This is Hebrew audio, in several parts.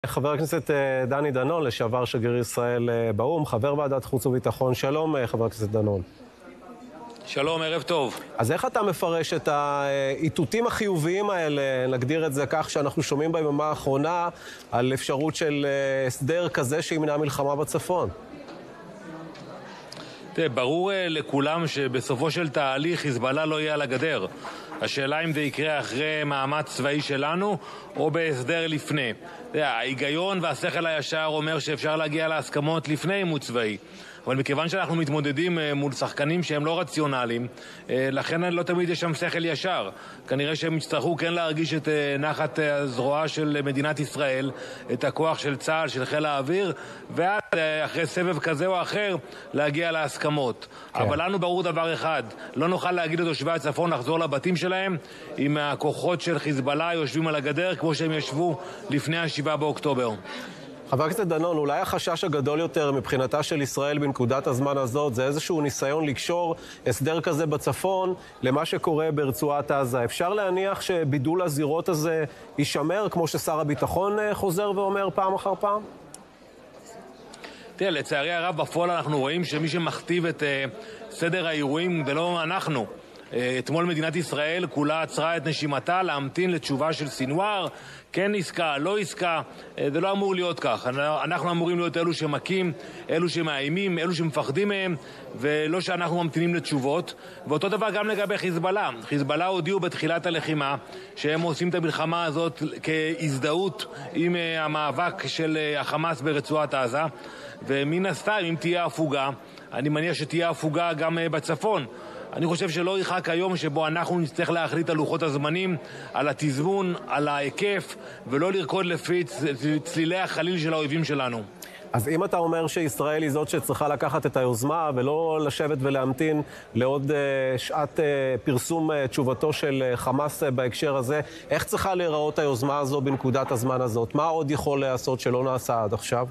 חבר הכנסת דני דנון, לשעבר שגריר ישראל באו"ם, חבר ועדת חוץ וביטחון. שלום, חבר הכנסת דנון. שלום, ערב טוב. אז איך אתה מפרש את האיתותים החיוביים האלה, נגדיר את זה כך, שאנחנו שומעים ביממה האחרונה על אפשרות של הסדר כזה שימנע מלחמה בצפון? תראה, ברור לכולם שבסופו של תהליך חיזבאללה לא יהיה על הגדר. השאלה אם זה יקרה אחרי מאמץ צבאי שלנו או בהסדר לפני. ההיגיון והשכל הישר אומר שאפשר להגיע להסכמות לפני עימות צבאי. אבל מכיוון שאנחנו מתמודדים מול שחקנים שהם לא רציונליים, לכן לא תמיד יש שם שכל ישר. כנראה שהם יצטרכו כן להרגיש את נחת הזרוע של מדינת ישראל, את הכוח של צה"ל, של חיל האוויר, ואז אחרי סבב כזה או אחר להגיע להסכמות. כן. אבל לנו ברור דבר אחד, לא נוכל להגיד לתושבי הצפון לחזור לבתים שלהם אם הכוחות של חיזבאללה יושבים על הגדר כמו שהם ישבו לפני 7 באוקטובר. חבר הכנסת דנון, אולי החשש הגדול יותר מבחינתה של ישראל בנקודת הזמן הזאת זה איזשהו ניסיון לקשור הסדר כזה בצפון למה שקורה ברצועת עזה. אפשר להניח שבידול הזירות הזה יישמר, כמו ששר הביטחון חוזר ואומר פעם אחר פעם? תראה, לצערי הרב בפועל אנחנו רואים שמי שמכתיב את סדר האירועים זה לא אנחנו. אתמול מדינת ישראל כולה עצרה את נשימתה להמתין לתשובה של סינואר, כן עסקה, לא עסקה, זה לא אמור להיות כך. אנחנו אמורים להיות אלו שמכים, אלו שמאיימים, אלו שמפחדים מהם, ולא שאנחנו ממתינים לתשובות. ואותו דבר גם לגבי חיזבאללה. חיזבאללה הודיעו בתחילת הלחימה שהם עושים את המלחמה הזאת כהזדהות עם המאבק של החמאס ברצועת עזה, ומן הסתם אם תהיה הפוגה, אני מניח שתהיה הפוגה גם בצפון. אני חושב שלא ירחק היום שבו אנחנו נצטרך להחליט על לוחות הזמנים, על התזמון, על ההיקף, ולא לרקוד לפי צלילי החליל של האויבים שלנו. אז אם אתה אומר שישראל היא זאת שצריכה לקחת את היוזמה ולא לשבת ולהמתין לעוד שעת פרסום תשובתו של חמאס בהקשר הזה, איך צריכה להיראות היוזמה הזו בנקודת הזמן הזאת? מה עוד יכול לעשות שלא נעשה עד עכשיו?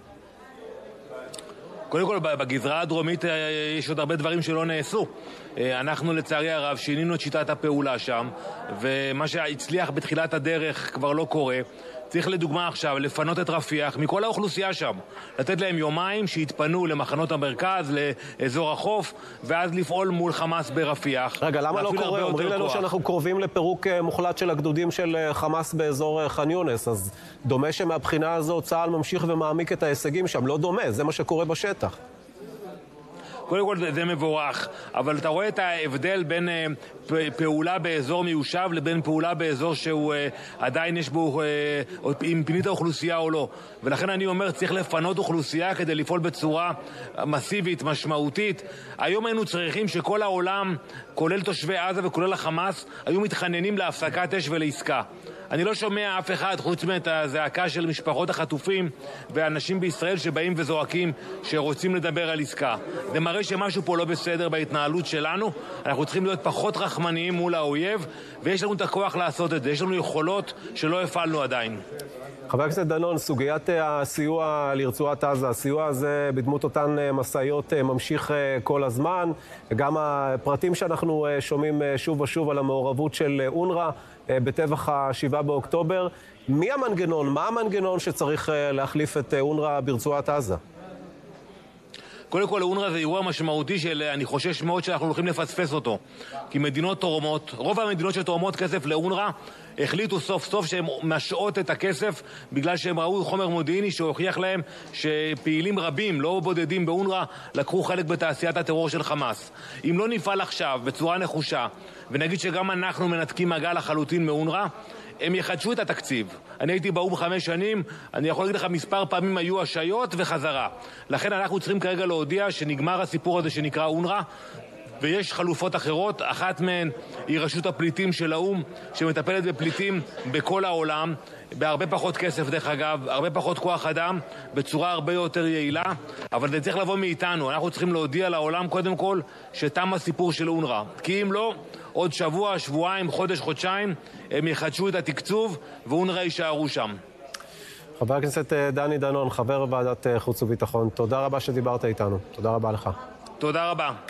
קודם כל, בגזרה הדרומית יש עוד הרבה דברים שלא נעשו. אנחנו לצערי הרב שינינו את שיטת הפעולה שם, ומה שהצליח בתחילת הדרך כבר לא קורה. צריך לדוגמה עכשיו לפנות את רפיח מכל האוכלוסייה שם. לתת להם יומיים שיתפנו למחנות המרכז, לאזור החוף, ואז לפעול מול חמאס ברפיח. רגע, למה לא קורה? אומרים לנו שאנחנו קרובים לפירוק מוחלט של הגדודים של חמאס באזור ח'אן יונס, אז דומה שמהבחינה הזו צה"ל ממשיך ומעמיק את ההישגים שם. לא דומה, זה מה שקורה בשטח. קודם כל זה מבורך, אבל אתה רואה את ההבדל בין פעולה באזור מיושב לבין פעולה באזור שהוא עדיין יש בו, אם פינית האוכלוסייה או לא. ולכן אני אומר, צריך לפנות אוכלוסייה כדי לפעול בצורה מסיבית, משמעותית. היום היינו צריכים שכל העולם, כולל תושבי עזה וכולל החמאס, היו מתחננים להפסקת אש ולעסקה. אני לא שומע אף אחד חוץ מאת הזעקה של משפחות החטופים ואנשים בישראל שבאים וזועקים שרוצים לדבר על עסקה. זה מראה שמשהו פה לא בסדר בהתנהלות שלנו. אנחנו צריכים להיות פחות רחמניים מול האויב, ויש לנו את הכוח לעשות את זה. יש לנו יכולות שלא הפעלנו עדיין. חבר הכנסת דנון, סוגיית הסיוע לרצועת עזה, הסיוע הזה בדמות אותן מסעיות ממשיך כל הזמן, וגם הפרטים שאנחנו שומעים שוב ושוב על המעורבות של אונר"א בטבח 7 באוקטובר. מי המנגנון? מה המנגנון שצריך להחליף את אונר"א ברצועת עזה? קודם כל, אונר"א זה אירוע משמעותי אני חושש מאוד שאנחנו הולכים לפספס אותו. כי מדינות תורמות, רוב המדינות שתורמות כסף לאונר"א, החליטו סוף סוף שהן משעות את הכסף בגלל שהם ראו חומר מודיעיני שהוכיח להם שפעילים רבים, לא בודדים באונר"א, לקחו חלק בתעשיית הטרור של חמאס. אם לא נפעל עכשיו בצורה נחושה, ונגיד שגם אנחנו מנתקים מגע לחלוטין מאונר"א, הם יחדשו את התקציב. אני הייתי באו"ם 5 שנים, אני יכול להגיד לך מספר פעמים היו השעיות וחזרה. לכן אנחנו צריכים כרגע להודיע שנגמר הסיפור הזה שנקרא אונר"א, ויש חלופות אחרות. אחת מהן היא רשות הפליטים של האו"ם, שמטפלת בפליטים בכל העולם, בהרבה פחות כסף דרך אגב, הרבה פחות כוח אדם, בצורה הרבה יותר יעילה, אבל זה צריך לבוא מאיתנו. אנחנו צריכים להודיע לעולם קודם כל שתם הסיפור של אונר"א. כי אם לא, עוד שבוע, שבועיים, חודש, חודשיים, הם יחדשו את התקצוב ואונר"א יישארו שם. חבר הכנסת דני דנון, חבר ועדת חוץ וביטחון, תודה רבה שדיברת איתנו. תודה רבה לך. תודה רבה.